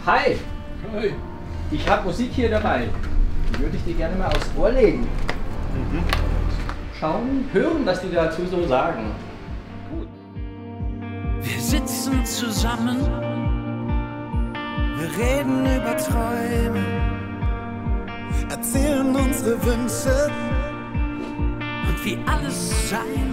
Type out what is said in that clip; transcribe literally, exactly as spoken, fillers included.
Hi! Hi! Ich habe Musik hier dabei. Die würde ich dir gerne mal aufs Ohr legen. Mhm. Schauen, hören, was die dazu so sagen. Gut. Wir sitzen zusammen, wir reden über Träume, erzählen unsere Wünsche und wie alles sein